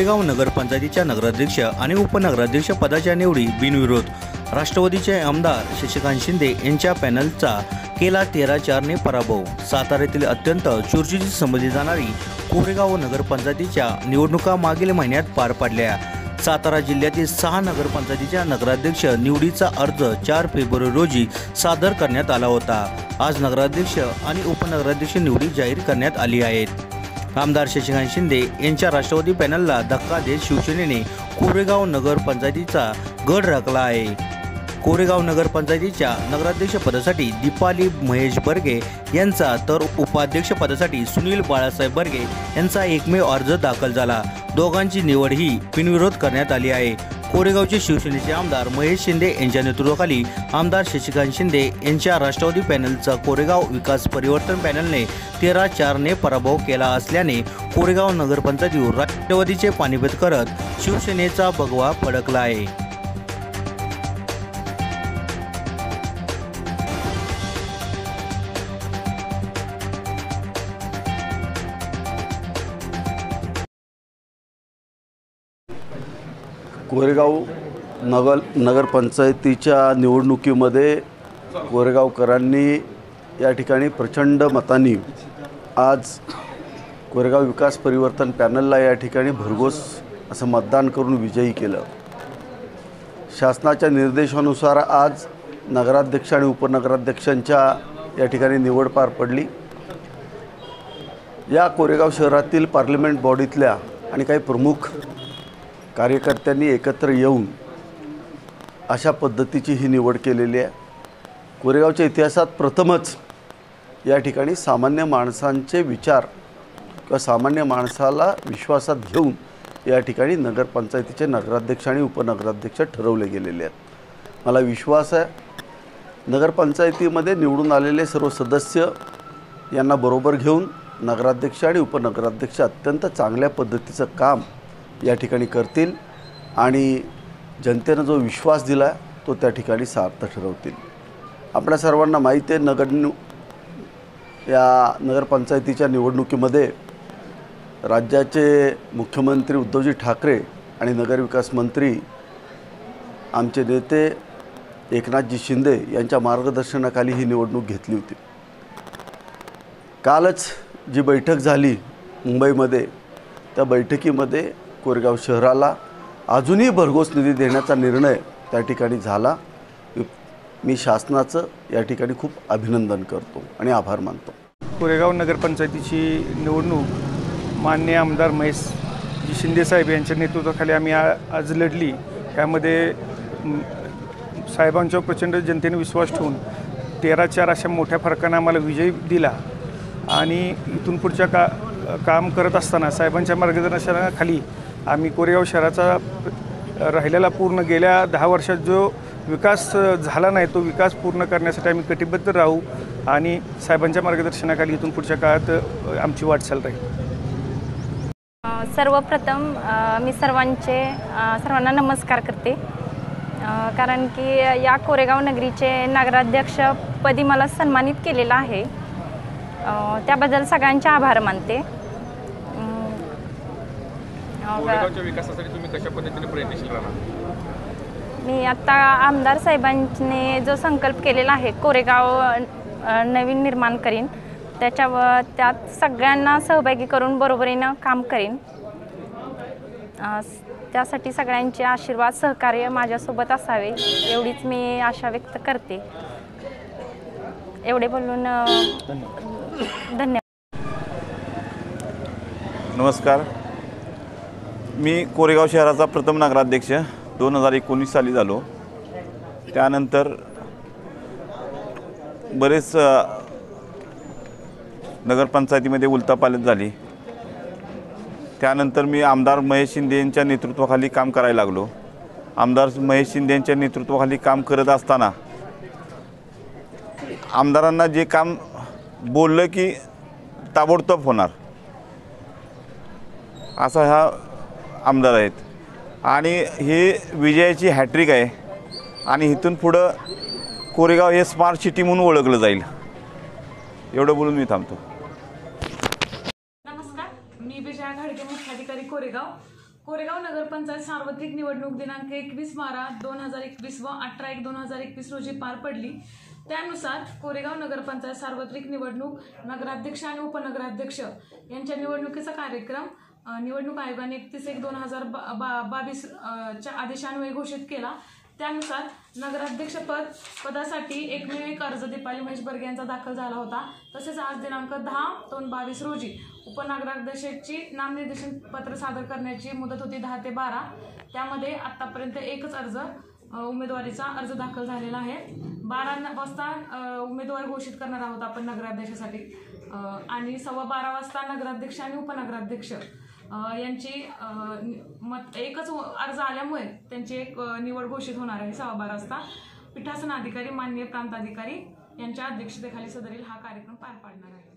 कोरेगाव नगरपंचायतीच्या नगराध्यक्ष आणि उपनगराध्यक्ष पदाच्या निवडी बिनविरोध राष्ट्रवादीचे आमदार शशिकांत शिंदे यांच्या पॅनलचा केला 13-4 ने पराभव। साताऱ्यातील अत्यंत चुरशीची समजली जाणारी कोरेगाव नगरपंचायतीच्या निवडणुका मागील महिन्यात पार पडल्या। सातारा जिल्ह्यातील 6 नगरपंचायतीच्या नगराध्यक्ष निवडीचा अर्ज 4 फेब्रुवारी रोजी सादर करण्यात आला होता। आज नगराध्यक्ष आणि उपनगराध्यक्ष निवडी जाहीर करण्यात आली आहेत। आमदार शशिकांत शिंदे यांच्या राष्ट्रवादी पॅनलला धक्का देत शिवसेनेने कोरेगाव नगरपंचायतीचा गड राखला आहे। कोरेगाव नगरपंचायतीच्या नगराध्यक्ष पदासाठी दीपाली महेश बर्गे यांचा तर उपाध्यक्ष पदासाठी सुनील बाळासाहेब बर्गे यांचा एकमेव अर्ज दाखल झाला। दोघांची निवड ही बिनविरोध करण्यात आली आहे। कोरेगावचे शिवसेनेचे आमदार महेश शिंदे यांच्या नेतृत्वाखाली आमदार शशिकांत शिंदे यांच्या राष्ट्रवादी पॅनलचा कोरेगाव विकास परिवर्तन पॅनलने 13-4 ने पराभव केला असल्याने कोरेगाव नगरपंचायतीवर राष्ट्रवादीचे पाणीपेट करत शिवसेनेचा भगवा फडकला आहे। कोरेगाव नगरपंचायतीच्या निवडणुकीमध्ये कोरेगावकरांनी या ठिकाणी प्रचंड मतांनी आज कोरेगाव विकास परिवर्तन पॅनलला या ठिकाणी भरघोस असं मतदान करून विजयी केलं। शासनाच्या निर्देशानुसार आज नगराध्यक्ष आणि उपनगराध्यक्षांच्या या ठिकाणी निवड पार पडली। या कोरेगाव शहरातील पार्लमेंट बॉडीतल्या आणि काही प्रमुख कार्यकर्त्यांनी एकत्र येऊन अशा पद्धतीची ही निवड केलेली आहे। कोरेगावच्या इतिहासात प्रथमच या ठिकाणी सामान्य माणसांचे विचार किंवा सामान्य माणसाला विश्वासात घेऊन या ठिकाणी नगरपंचायतीचे नगराध्यक्ष आणि उपनगराध्यक्ष ठरवले गेलेले आहेत। मला विश्वास आहे नगरपंचायतीमध्ये निवडून आलेले सर्व सदस्य यांना बरोबर घेऊन नगराध्यक्ष आणि उपनगराध्यक्ष अत्यंत चांगल्या पद्धतीचं काम या ठिकाणी करतील आणि जनतेने जो विश्वास दिला तो त्या ठिकाणी सार्थ ठरवतील। आपल्या सर्वांना माहिती आहे या नगरपंचायतीच्या निवडणुकीमध्ये राज्याचे मुख्यमंत्री उद्धवजी ठाकरे आणि नगरविकास मंत्री आमचे नेते एकनाथजी शिंदे यांच्या मार्गदर्शनाखाली ही निवडणूक घेतली होती। कालच जी बैठक झाली मुंबईमध्ये त्या बैठकीमध्ये कोरेगाव शहराला अजूनही भरघोस निधी देण्याचा निर्णय त्या ठिकाणी झाला। मी शासनाचं या ठिकाणी खूप अभिनंदन करतो आणि आभार मानतो। कोरेगाव नगरपंचायतीची निवडणूक माननीय आमदार महेश शिंदे साहेब यांच्या नेतृत्वाखाली आम्ही आज लढली। त्यामध्ये साहेबांच्या प्रचंड जनतेने विश्वास ठेवून 13-4 अशा मोठ्या फरकाने आम्हाला विजय दिला आणि इथून पुढच्या काम करत असताना साहेबांच्या मार्गदर्शनाखाली आम्ही कोरेगाव शहराचा राहिलेला पूर्ण गेल्या 10 वर्षात जो विकास झाला नाही तो विकास पूर्ण करण्यासाठी आम्ही कटिबद्ध राहू आणि साहेबांच्या मार्गदर्शनाखाली इथून पुढच्या काळात आमची वाटचाल राहील। सर्वप्रथम मी सर्वांना नमस्कार करते कारण की या कोरेगाव नगरीचे नगराध्यक्षपदी मला सन्मानित केलेलं आहे, त्याबद्दल सगळ्यांचे आभार मानते। कोरेगावच्या विकासासाठी तुम्ही कशा पद्धतीने प्रयत्नशील राहणार? मी आता आमदार साहेबांनी जो संकल्प केलेला आहे कोरेगाव नवीन निर्माण करीन त्यात सगळ्यांना सहभागी करून बरोबरीनं काम करीन। त्यासाठी सगळ्यांचे आशीर्वाद सहकार्य माझ्यासोबत असावे एवढीच मी आशा व्यक्त करते। एवढे बोलून धन्यवाद। नमस्कार, मी कोरेगाव शहराचा प्रथम नगराध्यक्ष 2019 साली झालो। त्यानंतर बरेच नगरपंचायतीमध्ये उलथापालथ झाली। त्यानंतर मी आमदार महेश शिंदे यांच्या नेतृत्वाखाली काम करायला लागलो। आमदार महेश शिंदे यांच्या नेतृत्वाखाली काम करत असताना आमदारांना जे काम बोललं की ताबडतोब होणार असा हा आमदार आहेत आणि हे विजयाची हॅट्रिक आहे आणि इथून पुढं कोरेगाव हे स्मार्ट सिटी म्हणून ओळखलं जाईल। एवढं बोलून मी थांबतो। नमस्कार, मी विजया घाडगे, मुख्याधिकारी कोरेगाव। कोरेगाव नगरपंचायत सार्वत्रिक निवडणूक दिनांक 21/12/2021 व 18/1/2021 रोजी पार पडली. त्यानुसार कोरेगाव नगरपंचायत सार्वत्रिक निवडणूक नगराध्यक्ष आणि उपनगराध्यक्ष यांच्या निवडणुकीचा कार्यक्रम निवडणूक आयोगाने 31/1/2022 च्या आदेशान्वये घोषित केला. त्यानुसार नगराध्यक्ष पदासाठी एकमेव एक अर्ज दीपाली महेश बर्गे यांचा दाखल झाला होता. तसेच आज दिनांक 10/2/22 रोजी उपनगराध्यक्षाची नामनिर्देशन पत्र सादर करण्याची मुदत होती 10 ते 12. त्यामध्ये आतापर्यंत एकच अर्ज उमेदवारीचा अर्ज दाखल झालेला आहे. 12 वाजता उमेदवार घोषित करणार आहोत आपण नगराध्यक्षासाठी आणि 12:15 वाजता नगराध्यक्ष आणि उपनगराध्यक्ष यांची एकच अर्ज आल्यामुळे त्यांची एक निवड घोषित होणार आहे. 12:15 वाजता पीठासन अधिकारी माननीय प्रांताधिकारी यांच्या अध्यक्षतेखाली सदरील हा कार्यक्रम पार पाडणार आहे.